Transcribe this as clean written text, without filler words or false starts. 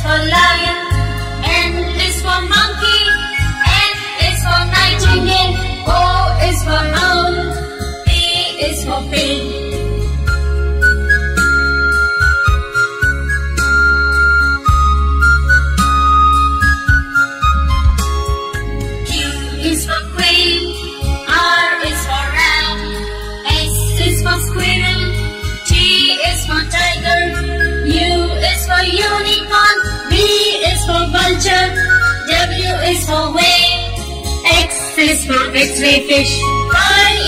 for lion, N is for monkey, N is for nightingale, O is for owl, P is for pig. Q is for quail, R is for ram, S is for squirrel, T is for tiger, U is for unicorn, V is for vulture, W is for whale, X is for X-ray fish, Y